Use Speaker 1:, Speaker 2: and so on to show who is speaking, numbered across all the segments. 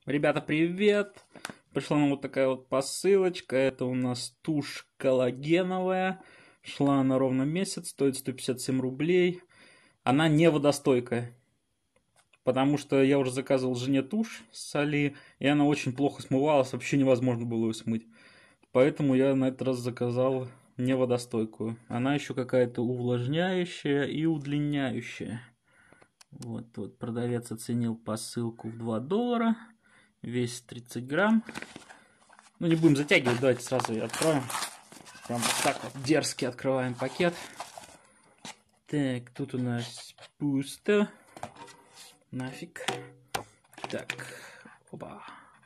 Speaker 1: Ребята, привет! Пришла нам вот такая вот посылочка. Это у нас тушь коллагеновая. Шла она ровно месяц, стоит 157 рублей. Она не водостойкая. Потому что я уже заказывал жене тушь с Али, и она очень плохо смывалась, вообще невозможно было ее смыть. Поэтому я на этот раз заказал не водостойкую. Она еще какая-то увлажняющая и удлиняющая. Вот продавец оценил посылку в $2. Весит 30 грамм. Ну, не будем затягивать, давайте сразу ее откроем. Прям вот так вот дерзки открываем пакет. Так, тут у нас пусто. Нафиг. Так, опа.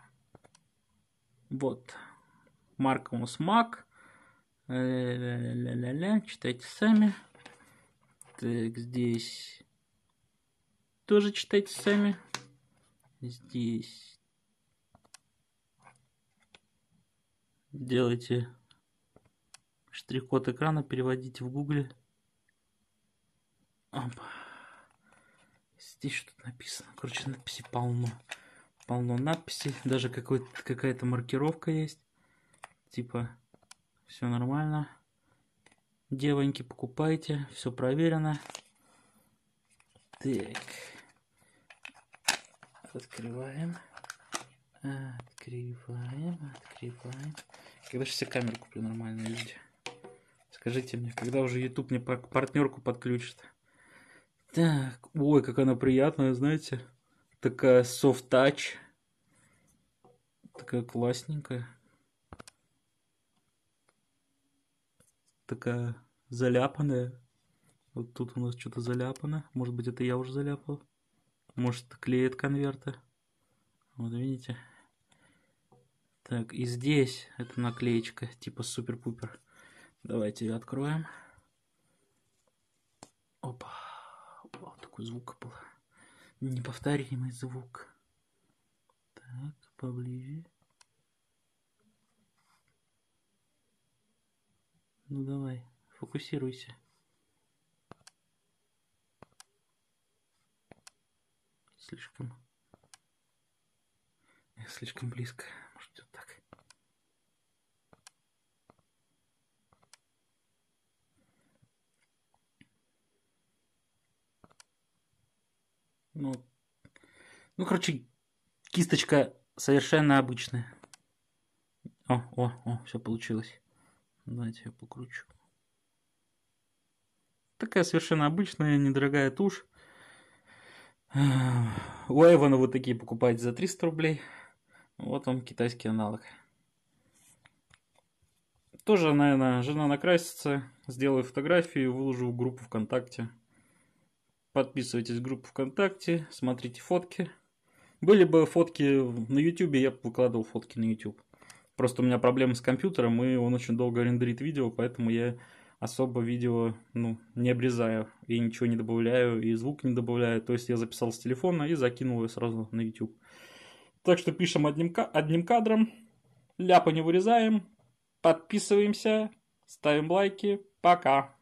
Speaker 1: Вот. Марка у нас МАК. Ля-ля-ля-ля-ля. Читайте сами. Так, здесь тоже читайте сами. Здесь делайте штрих-код экрана, переводите в гугле. Опа. Здесь что-то написано. Короче, надписей полно. Полно надписей. Даже какая-то маркировка есть. Типа, все нормально. Девоньки, покупайте. Все проверено. Так. Открываем. Открываем. Когда же все камеры куплю, нормальные люди? Скажите мне, когда уже YouTube мне партнерку подключит? Так, ой, как она приятная, знаете. Такая soft touch. Такая классненькая. Такая заляпанная. Вот тут у нас что-то заляпано. Может быть, это я уже заляпал. Может, это клеит конверты. Вот видите. Так, и здесь это наклеечка, типа супер-пупер. Давайте ее откроем. Опа. Вот такой звук был. Неповторимый звук. Так, поближе. Ну давай, фокусируйся. Слишком близко. Может, вот так. Ну, короче, кисточка совершенно обычная. О, все получилось. Давайте я покручу. Такая совершенно обычная, недорогая тушь. У Эвана вот такие покупаете за 300 рублей. Вот он, китайский аналог. Тоже, наверное, жена накрасится. Сделаю фотографию, выложу в группу ВКонтакте. Подписывайтесь в группу ВКонтакте, смотрите фотки. Были бы фотки на YouTube, я бы выкладывал фотки на YouTube. Просто у меня проблемы с компьютером, и он очень долго рендерит видео, поэтому я особо видео не обрезаю и ничего не добавляю, и звук не добавляю. То есть я записал с телефона и закинул его сразу на YouTube. Так что пишем одним кадром, ляпы не вырезаем, подписываемся, ставим лайки. Пока!